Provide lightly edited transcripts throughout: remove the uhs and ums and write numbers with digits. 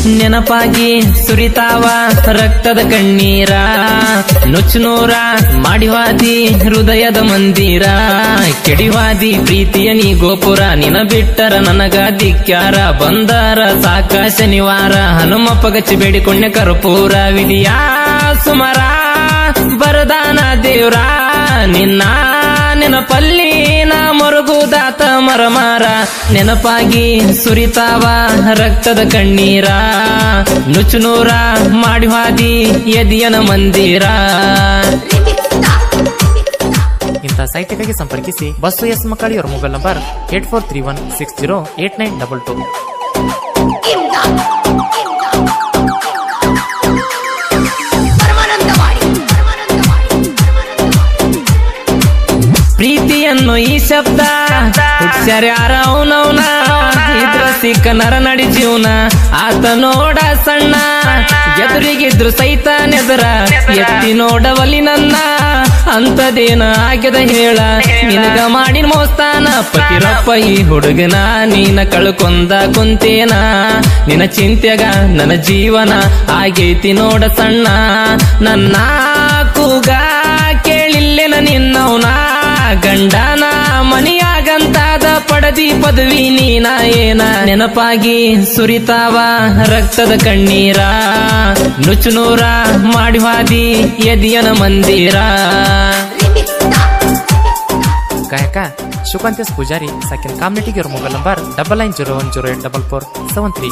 ನೆನಪಾಗಿ ಸುರಿತಾವ ರಕ್ತದ ಕಣ್ಣೀರ ನುಚ್ಚುನೂರ ಮಾಡಿವಾದಿ ಹೃದಯದ ಮಂದಿರ ಕೆಡಿವಾದಿ ಪ್ರೀತಿಯ ನೀ ಗೋಪುರ ನಿನ ಬಿಟ್ಟರ ನನಗ ಧಿಕ್ಕಾರ ಬಂದಾರ ಸಾಕ ಶನಿವಾರ ಹನುಮಪ್ಪ ಗಚ್ಚಿ ಬೇಡಿಕೊಂಡೆ ಕರ್ಪೂರ ವಿಧಿಯ ಸುಮರ ಬರದಾನ ದೇವ್ರ ನಿನ್ನ ನೆನಪಲ್ಲಿ ನಾ ಮರುಗುದಾತ ಮರಮಾರ ನೆನಪಾಗಿ ಸುರಿತಾವ ರಕ್ತದ ಕಣ್ಣೀರ ನುಚ್ಚುನೂರ ಮಾಡಿವಾದಿ ಎದಿಯನ ಮಂದಿರ. ಇಂಥ ಸಾಹಿತ್ಯಕ್ಕಾಗಿ ಸಂಪರ್ಕಿಸಿ ಬಸ್ಸು ಎಸ್ ಮಕ್ಕಳಿ ಅವರ ಮೊಬೈಲ್ ನಂಬರ್ 8431608922. ಪ್ರೀತಿಯನ್ನು ಈ ಶಬ್ದ ಹುಟ್ಸ್ಯಾರ್ಯಾರ ಅವನವನ ಇದ್ರ ಸಿಕ್ಕ ನರ ನಡಿ ಜೀವನ ಆತ ನೋಡ ಸಣ್ಣ ಎದುರಿಗಿದ್ರು ಸೈತ ನೆದರ ಎತ್ತಿ ನೋಡವಲಿ ನನ್ನ ಅಂತದೇನ ಆಗ್ಯದ ಹೇಳ ನಿನಗ ಮಾಡಿನ ಮೋಸ್ತಾನ ಪತಿರಪ್ಪ ಈ ಹುಡುಗನ ನೀನ ಕಳ್ಕೊಂದ ಕುಂತೇನ ನಿನ್ನ ಚಿಂತೆಗ ನನ್ನ ಜೀವನ ಆಗೈತಿ ನೋಡ ಸಣ್ಣ ನನ್ನ ಕೂಗ ಕೇಳಿಲ್ಲೆನ ನಿನ್ನವನ ಗಂಡನ ಮನಿಯಾಗಂತಾದ ಪಡದಿ ಪದವಿ ನೀನ ಏನ ನೆನಪಾಗಿ ಸುರಿತಾವ ರಕ್ತದ ಕಣ್ಣೀರ ನುಚ್ಚುನೂರ ಮಾಡಿವಾದಿ ಎದಿಯನ ಮಂದಿರ. ಗಾಯಕ ಶುಕಾಂತೇಶ್ ಪೂಜಾರಿ ಸಾಕಿನ ಕಾಮ್ನೆಟಿಗೆ ಅವರ ಮೊಬೈಲ್ ನಂಬರ್ 9901084473.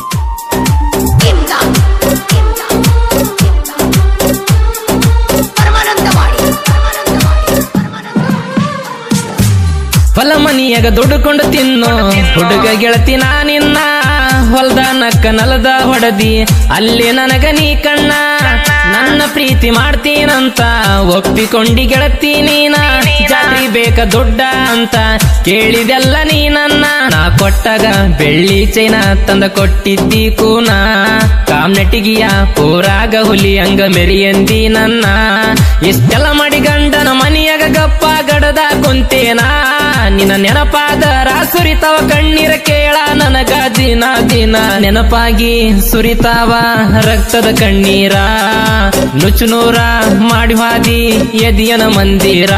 ಹೊಲ ಮನಿಯಾಗ ದುಡ್ಕೊಂಡು ತಿನ್ನು ಹುಡುಗ ಗೆಳತಿ ನಾನಿನ್ನ ಹೊಲ್ದ ನಕ್ಕ ನಲದ ಹೊಡದಿ ಅಲ್ಲಿ ನನಗ ನೀ ಕಣ್ಣ ನನ್ನ ಪ್ರೀತಿ ಮಾಡ್ತೀನಂತ ಒಪ್ಪಿಕೊಂಡಿ ಗೆಳತಿ ನೀನ ಜಾತ್ರಿ ಬೇಕ ದೊಡ್ಡ ಅಂತ ಕೇಳಿದೆಲ್ಲ ನೀ ನನ್ನ ನಾ ಕೊಟ್ಟಾಗ ಬೆಳ್ಳಿ ಚೈನ ತಂದ ಕೊಟ್ಟಿದ್ದಿ ಕೂನ ಕಾಮ್ನೆಟಿಗಿಯ ಪೂರಾಗ ಹುಲಿ ಹಂಗ ಮೆರಿಯಂದಿ ನನ್ನ ಇಷ್ಟೆಲ್ಲ ಮಾಡಿ ಗಂಡನ ಮನಿಯಾಗ ಗಪ್ಪ ಗಡದ ಕುಂತೇನಾ ನಿನ್ನ ನೆನಪಾದ ಸುರಿತಾವ ಕಣ್ಣೀರ ಕೇಳ ನನಗ ದಿನ ದಿನ ನೆನಪಾಗಿ ಸುರಿತಾವ ರಕ್ತದ ಕಣ್ಣೀರ ನುಚ್ಚುನೂರ ಮಾಡಿವಾದಿ ಎದಿಯನ ಮಂದಿರ.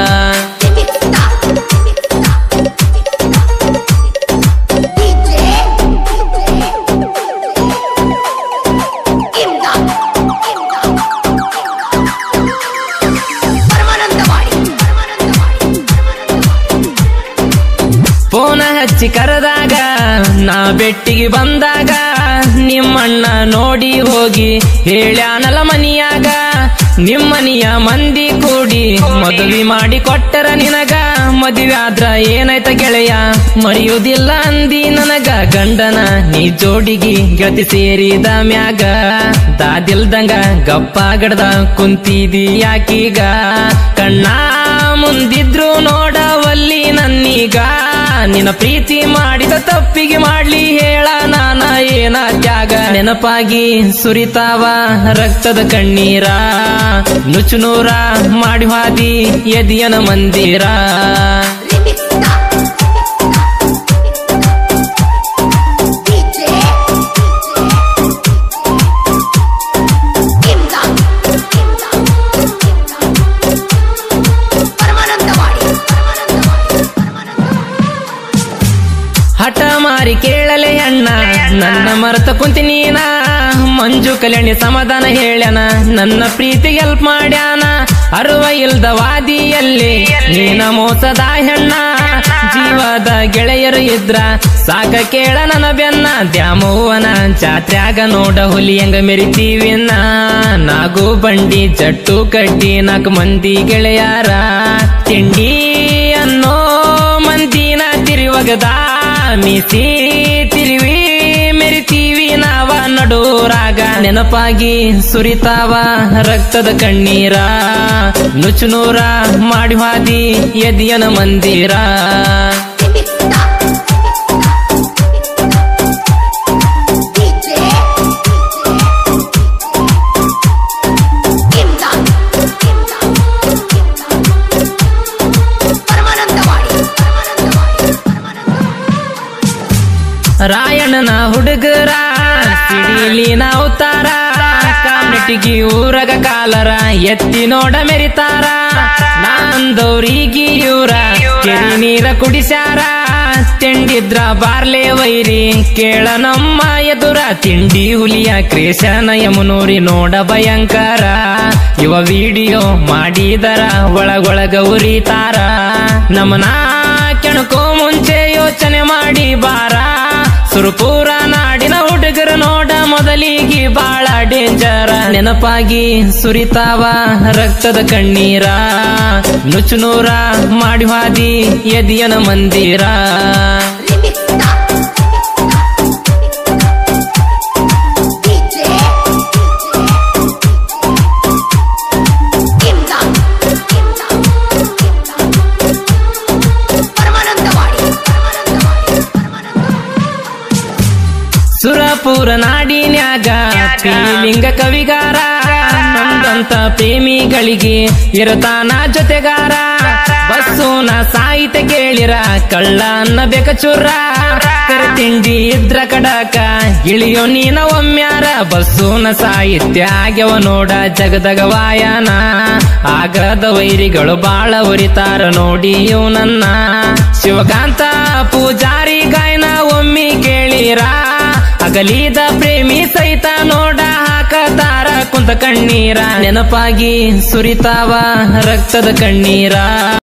ಫೋನ ಹಚ್ಚಿ ಕರೆದಾಗ ನಾ ಬೆಟ್ಟಿಗೆ ಬಂದಾಗ ನಿಮ್ಮಣ್ಣ ನೋಡಿ ಹೋಗಿ ಹೇಳ್ಯಾನಲ ಮನಿಯಾಗ ನಿಮ್ಮನಿಯ ಮಂದಿ ಕೂಡಿ ಮದುವೆ ಮಾಡಿ ಕೊಟ್ಟರ ನಿನಗ ಮದುವೆ ಆದ್ರ ಏನಾಯ್ತ ಗೆಳೆಯ ಮರೆಯುವುದಿಲ್ಲ ಅಂದಿ ನನಗ ಗಂಡನ ನೀ ಜೋಡಿಗಿ ಗೆಳತಿ ಸೇರಿದ ಮ್ಯಾಗ ದಾದಿಲ್ದಂಗ ಗಪ್ಪ ಗಡ್ದ ಕುಂತಿದಿ ಯಾಕೀಗ ಕಣ್ಣ ಮುಂದಿದ್ರು ನೋಡವಲ್ಲಿ ನನ್ನೀಗ ನಿನ್ನ ಪ್ರೀತಿ ಮಾಡಿದ ತಪ್ಪಿಗೆ ಮಾಡ್ಲಿ ಹೇಳ ನಾನ ಏನ ತ್ಯಾಗ ನೆನಪಾಗಿ ಸುರಿತಾವ ರಕ್ತದ ಕಣ್ಣೀರ ನುಚ್ಚುನೂರ ಮಾಡಿವಾದಿ ಎದಿಯನ ಮಂದಿರ. ಹಠ ಮಾರಿ ಕೇಳಲೆ ಅಣ್ಣ ನನ್ನ ಮರೆತ ಕುಂತಿ ನೀನ ಮಂಜು ಕಲ್ಯಾಣಿ ಸಮಾಧಾನ ಹೇಳ್ಯಾನ ನನ್ನ ಪ್ರೀತಿಗೆ ಹೆಲ್ಪ್ ಮಾಡ್ಯಾನ ಅರುವ ಇಲ್ದ ವಾದಿಯಲ್ಲಿ ನೀನ ಮೋಸದ ಹೆಣ್ಣ ಜೀವದ ಗೆಳೆಯರು ಇದ್ರ ಸಾಕ ಕೇಳ ನನ್ನ ಬೆನ್ನ ದ್ಯಾಮವ್ವನ ಜಾತ್ರ್ಯಾಗ ನೋಡ ಹುಲಿ ಹಂಗ ಮೆರಿತೀವಿನ್ನ ನಾಗು ಬಂಡಿ ಜಟ್ಟು ಕಡ್ಡಿ 4 ಮಂದಿ ಗೆಳೆಯಾರ ತಿಂಡಿ ಅನ್ನೋ ಮಂದಿನ ತಿರುವಗದ ಮೀಸಿ ತಿರುವಿ ಮೆರಿತೀವಿ ನಾವ ನಡೂರಾಗ ನೆನಪಾಗಿ ಸುರಿತಾವ ರಕ್ತದ ಕಣ್ಣೀರ ನುಚ್ಚುನೂರ ಮಾಡಿವಾದಿ ಎದಿಯನ ಮಂದಿರ. ರಾಯಣ್ಣನ ಹುಡುಗರ ಸಿಡಿಲಿನ ಅವತಾರ ಕಾಮನಟಿಗಿ ಊರಗ ಕಾಲರ ಎತ್ತಿ ನೋಡ ಮೆರಿತಾರ ನಾಂದವ್ರಿಗಿ ಇವ್ರ ಕೆರಿ ನೀರ ಕುಡಿಸ್ಯಾರ ತಿಂಡಿದ್ರ ಬಾರ್ಲೆ ವೈರಿ ಕೇಳ ನಮ್ಮ ಎದುರ ತಿಂಡಿ ಹುಲಿಯ ಕ್ರೇಶನ ಯಮುನೂರಿ ನೋಡ ಭಯಂಕರ ಇವ ವಿಡಿಯೋ ಮಾಡಿದರ ಒಳಗೊಳಗ ಉರಿತಾರ ನಮನ ಕೆಣಕೋ ಮುಂಚೆ ಯೋಚನೆ ಮಾಡಿ ಬಾರ ಸುರಪುರ ನಾಡಿನ ಹುಡುಗರು ನೋಡ ಮೊದಲಿಗೆ ಬಾಳ ಡೇಂಜರ ನೆನಪಾಗಿ ಸುರಿತಾವ ರಕ್ತದ ಕಣ್ಣೀರ ನುಚ್ಚುನೂರ ಮಾಡಿ ಹಾದಿ ಎದಿಯನ ಮಂದಿರ ಸುರಪುರ ನಾಡಿನ್ಯಾಗ ಪೀಲಿಂಗ ಕವಿಗಾರ ನಂದಂತ ಪ್ರೇಮಿಗಳಿಗೆ ಇರತಾನ ಜೊತೆಗಾರ ಬಸ್ಸುನ ಸಾಹಿತ್ಯ ಕೇಳಿರ ಕಳ್ಳ ಅನ್ನಬೇಕ ಚುರ್ರ ತಿಂಡಿ ಇದ್ರ ಕಡಕ ಇಳಿಯೋ ನೀನ ಒಮ್ಮ್ಯಾರ ಬಸ್ಸುನ ಸಾಹಿತ್ಯ ಆಗ್ಯವ ನೋಡ ಜಗದಗ ವಾಯನ ಆಗದ ವೈರಿಗಳು ಬಾಳ ಉರಿತಾರ ನೋಡಿ ಇವ್ ನನ್ನ ಶಿವಕಾಂತ ಪೂಜಾರಿ ಗಾಯನ ಒಮ್ಮಿ ಕೇಳಿರ ಅಗಲಿದ ಪ್ರೇಮಿ ಸಹಿತ ನೋಡ ಹಾಕತಾರ ಕುಂತ ಕಣ್ಣೀರ ನೆನಪಾಗಿ ಸುರಿತಾವ ರಕ್ತದ ಕಣ್ಣೀರ